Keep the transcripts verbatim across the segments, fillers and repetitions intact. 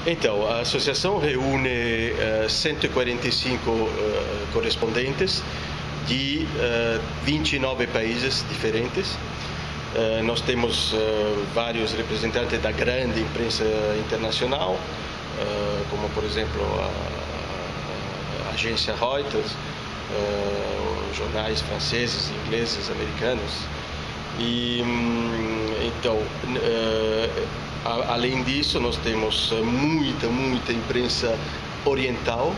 Então, a associação reúne uh, cento e quarenta e cinco uh, correspondentes de uh, vinte e nove países diferentes. Uh, nós temos uh, vários representantes da grande imprensa internacional, uh, como por exemplo a, a agência Reuters, uh, jornais franceses, ingleses, americanos. E então, uh, a, além disso, nós temos muita, muita imprensa oriental.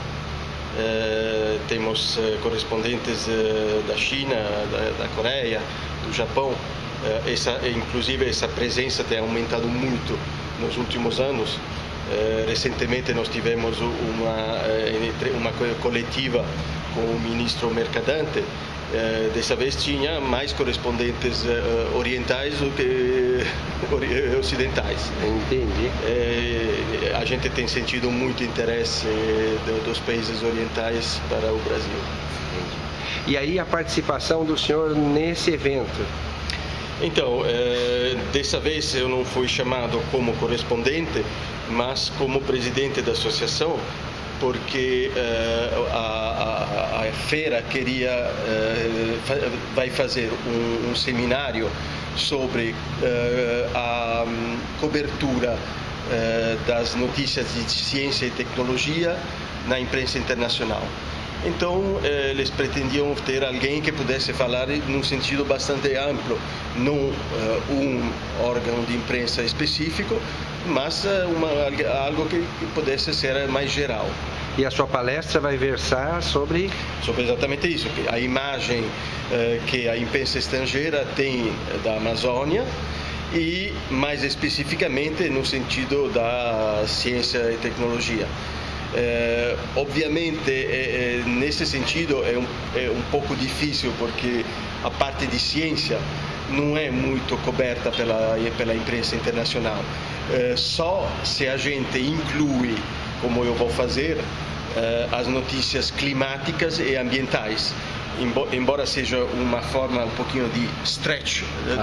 Uh, temos uh, correspondentes uh, da China, da, da Coreia, do Japão. Uh, essa, inclusive, essa presença tem aumentado muito nos últimos anos. Uh, recentemente nós tivemos uma, uma coletiva com o ministro Mercadante. Uh, dessa vez tinha mais correspondentes uh, orientais do que ocidentais. Entendi. Uh, a gente tem sentido muito interesse uh, dos países orientais para o Brasil. Entendi. E aí a participação do senhor nesse evento? Então, uh, dessa vez eu não fui chamado como correspondente, mas como presidente da associação, porque uh, a, a, a feira queria uh, fa vai fazer um, um seminário sobre uh, a um, cobertura uh, das notícias de ciência e tecnologia na imprensa internacional. Então, eles pretendiam ter alguém que pudesse falar num sentido bastante amplo, não uh, um órgão de imprensa específico, mas uh, uma, algo que, que pudesse ser mais geral. E a sua palestra vai versar sobre? Sobre exatamente isso, a imagem uh, que a imprensa estrangeira tem da Amazônia e, mais especificamente, no sentido da ciência e tecnologia. Eh, obviamente, eh, nesse sentido é um, é um pouco difícil, porque a parte de ciência não é muito coberta pela, pela imprensa internacional. Eh, só se a gente inclui, como eu vou fazer, eh, as notícias climáticas e ambientais. Embora seja uma forma um pouquinho de stretch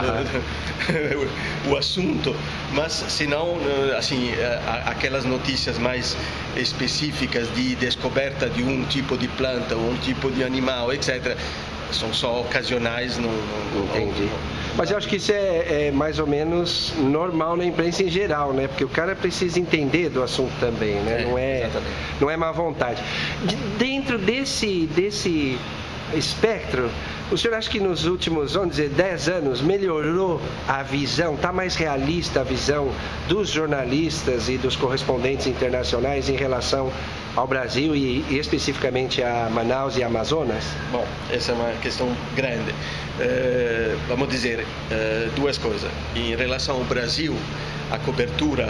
o assunto, mas senão, assim, aquelas notícias mais específicas de descoberta de um tipo de planta ou um tipo de animal, etcétera, são só ocasionais. Não, não, Entendi. Mas eu acho que isso é, é mais ou menos normal na imprensa em geral, né? Porque o cara precisa entender do assunto também, né? É, não é, exatamente. não é má vontade. De, dentro desse, desse espectro, o senhor acha que nos últimos, vamos dizer, dez anos melhorou a visão, está mais realista a visão dos jornalistas e dos correspondentes internacionais em relação ao Brasil e, e especificamente a Manaus e Amazonas? Bom, essa é uma questão grande. Uh, vamos dizer uh, duas coisas. Em relação ao Brasil, a cobertura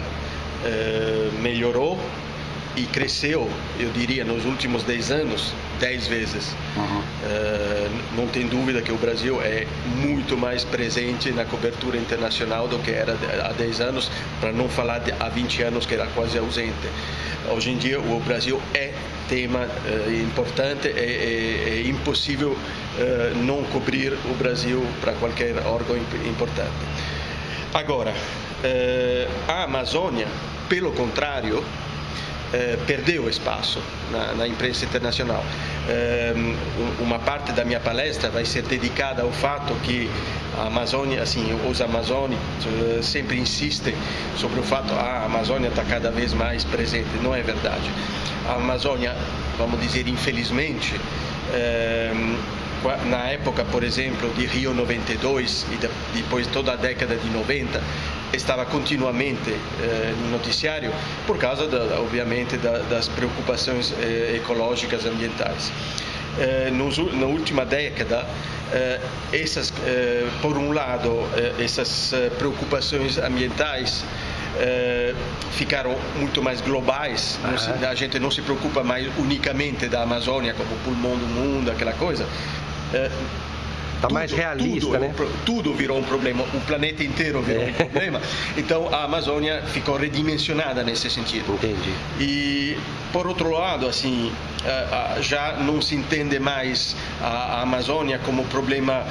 uh, melhorou e cresceu, eu diria, nos últimos dez anos, dez vezes. Uhum. Uh, não tem dúvida que o Brasil é muito mais presente na cobertura internacional do que era há dez anos, para não falar de há vinte anos, que era quase ausente. Hoje em dia, o Brasil é tema uh, importante, é, é, é impossível uh, não cobrir o Brasil para qualquer órgão importante. Agora, uh, a Amazônia, pelo contrário, Eh, perdeu espaço na, na imprensa internacional. Eh, uma parte da minha palestra vai ser dedicada ao fato que a Amazônia, assim, os amazônicos eh, sempre insistem sobre o fato que ah, a Amazônia está cada vez mais presente. Não é verdade. A Amazônia, vamos dizer, infelizmente, eh, na época, por exemplo, de Rio noventa e dois e depois toda a década de noventa, estava continuamente eh, no noticiário por causa, da, obviamente, da, das preocupações eh, ecológicas ambientais. Eh, nos, na última década, eh, essas, eh, por um lado, eh, essas preocupações ambientais eh, ficaram muito mais globais. Uhum. A gente não se preocupa mais unicamente da Amazônia como pulmão do mundo, aquela coisa. Eh, Está mais realista, tudo, né? Tudo virou um problema, o planeta inteiro virou é. um problema. Então a Amazônia ficou redimensionada nesse sentido. Entendi. E por outro lado, assim, já não se entende mais a Amazônia como problema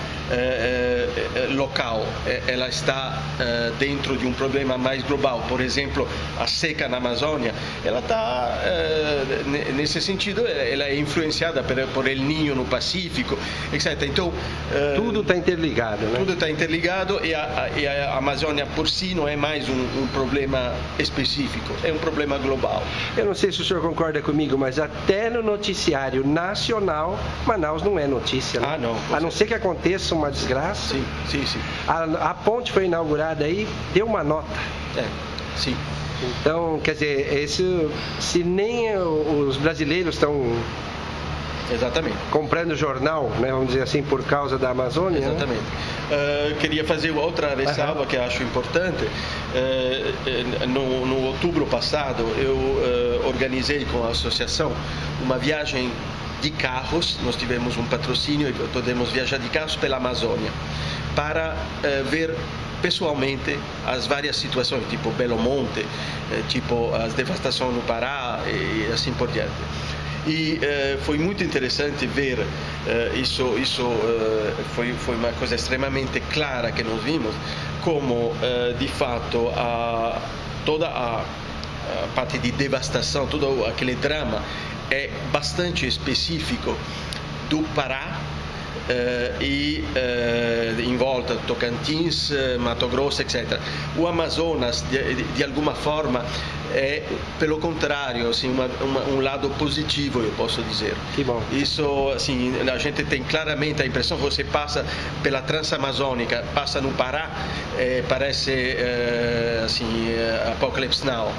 local, ela está dentro de um problema mais global. Por exemplo, a seca na Amazônia, ela está, nesse sentido, ela é influenciada por, por El Niño no Pacífico, etcétera. Então, tudo está interligado, né? Tudo está interligado e a, e a Amazônia por si não é mais um, um problema específico, é um problema global. Eu não sei se o senhor concorda comigo, mas até no noticiário nacional, Manaus não é notícia, né? Ah, não. A não ser que aconteça uma desgraça. Sim, sim, sim. A, a ponte foi inaugurada aí, deu uma nota. É, sim. Então, quer dizer, esse, se nem os brasileiros estão... Exatamente. Comprando jornal, né, vamos dizer assim, por causa da Amazônia. Exatamente. Né? Uh, queria fazer outra ressalva uhum. que eu acho importante. Uh, no, no outubro passado, eu uh, organizei com a associação uma viagem de carros. Nós tivemos um patrocínio e podemos viajar de carros pela Amazônia para uh, ver pessoalmente as várias situações, tipo Belo Monte, tipo as devastações no Pará e assim por diante. E uh, foi muito interessante ver uh, isso, isso uh, foi, foi uma coisa extremamente clara que nós vimos, como uh, de fato a, toda a, a parte de devastação, todo aquele drama é bastante específico do Pará uh, e uh, em volta Tocantins, uh, Mato Grosso, etcétera. O Amazonas, de, de, de alguma forma, é, pelo contrário, assim, uma, uma, um lado positivo, eu posso dizer. Que bom. Isso, assim, a gente tem claramente a impressão, você passa pela Transamazônica, passa no Pará, é, parece, é, assim, Apocalypse Now.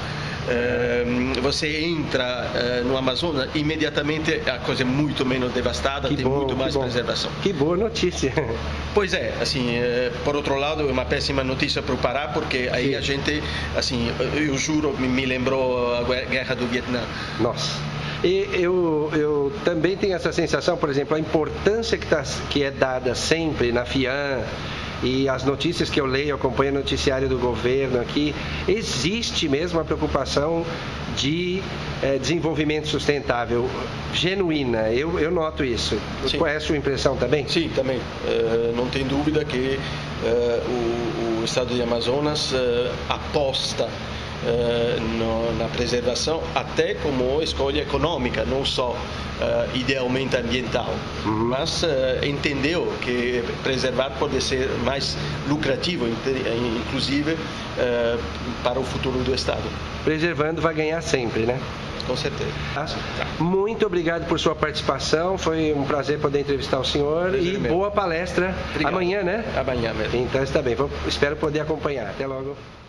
Uh, você entra uh, no Amazonas, imediatamente a coisa é muito menos devastada, que tem bom, muito mais bom. preservação. Que boa notícia. Pois é, assim, uh, por outro lado, é uma péssima notícia para o Pará, porque aí Sim. a gente, assim, eu juro, me lembrou a guerra do Vietnã. Nossa. E eu, eu também tenho essa sensação, por exemplo, a importância que, tá, que é dada sempre na FIAM, e as notícias que eu leio, acompanho o noticiário do governo aqui, existe mesmo a preocupação de é, desenvolvimento sustentável genuína. Eu, eu noto isso. Sim. Qual é a sua impressão também? Sim, também. Uh, não tem dúvida que uh, o, o estado de Amazonas uh, aposta Uh, no, na preservação, até como escolha econômica, não só uh, idealmente ambiental, uhum. mas uh, entendeu que preservar pode ser mais lucrativo, inclusive uh, para o futuro do Estado. Preservando vai ganhar sempre, né? Com certeza. Tá? Muito obrigado por sua participação, foi um prazer poder entrevistar o senhor prazer e mesmo. Boa palestra. Obrigado. Amanhã, né? Amanhã mesmo. Então está bem, espero poder acompanhar. Até logo.